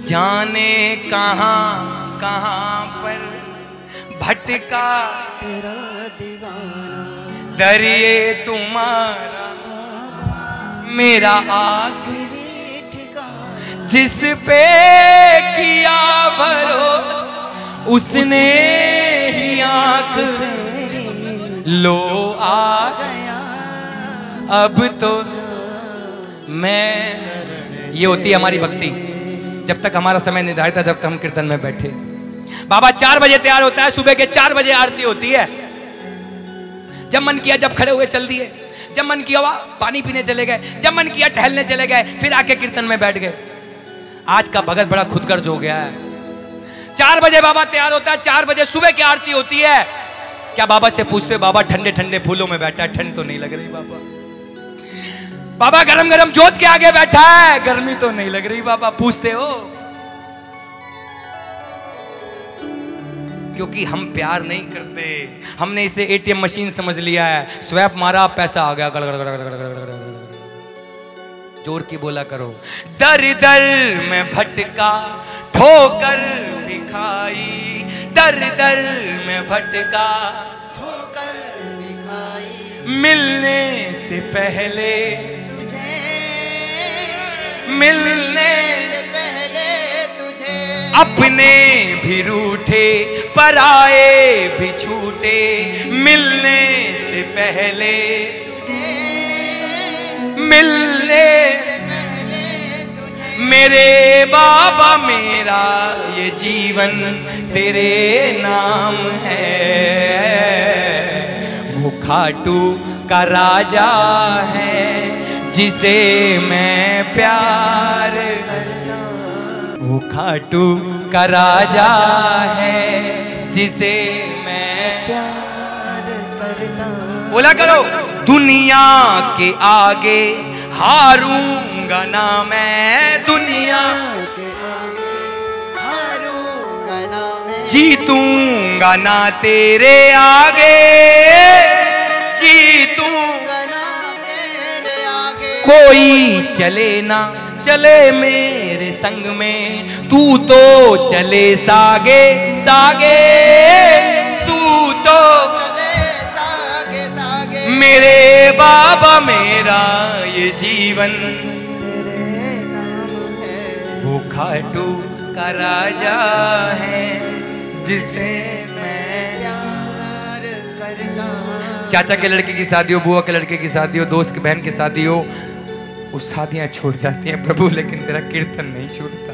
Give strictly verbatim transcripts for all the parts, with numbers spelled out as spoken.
जाने कहाँ कहाँ पर भटका तेरा दीवाना, दरिए तुम्हारा मेरा आखिरी ठिकाना, जिस पे किया भरो उसने ही आँख लो आ गया अब तो मैं। ये होती है हमारी भक्ति। जब तक हमारा समय निर्धारित है, जब तक हम कीर्तन में बैठे। बाबा चार बजे तैयार होता है, सुबह के चार बजे आरती होती है। जब मन किया जब खड़े हुए चल दिए, जब मन किया हुआ पानी पीने चले गए, जब मन किया टहलने चले गए, फिर आके कीर्तन में बैठ गए। आज का भगत बड़ा खुदगर्ज हो गया है। चार बजे बाबा तैयार होता है, चार बजे सुबह की आरती होती है। क्या बाबा से पूछते बाबा ठंडे ठंडे फूलों में बैठा है, ठंड तो नहीं लग रही बाबा? बाबा गरम गरम जोत के आगे बैठा है, गर्मी तो नहीं लग रही बाबा? पूछते हो क्योंकि हम प्यार नहीं करते। हमने इसे एटीएम मशीन समझ लिया है। स्वैप मारा, पैसा आ गया, गड़ गड़ गड़ गड़ गड़ गड़ गड़। जोर की बोला करो। दर दर में भटका ठोकर भी खाई, दर दर में भटका ठोकर भी खाई, मिलने से पहले तुझे मिलने से पहले तुझे अपने भी रूठे पराए भी छूटे, मिलने से पहले तुझे मिलने से पहले तुझे मेरे बाबा मेरा ये जीवन तेरे नाम है। वो खाटू का राजा है जिसे मैं प्यार करता, वो खाटू का राजा है जिसे मैं प्यार करता। बोला करो। दुनिया के आगे हारूंगा ना मैं, दुनिया के आगे हारूंगा ना मैं, जीतूंगा ना तेरे आगे, जीतूंगा ना तेरे आगे। कोई चले ना चले मेरे संग में, तू तो चले सागे सागे, तू तो चले सागे सागे मेरे बाबा मेरा ये जीवन तेरे नाम है। वो खाटू का राजा है जिसे मैं प्यार करता। चाचा के लड़के की शादी हो, बुआ के लड़के की शादी हो, दोस्त की बहन की शादी हो, वो शादियां छूट जाती हैं प्रभु, लेकिन तेरा कीर्तन नहीं छूटता।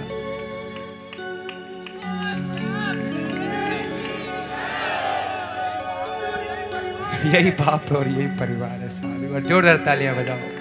यही बाप है और यही परिवार है। सारी बार जोरदार तालियां बजाओ।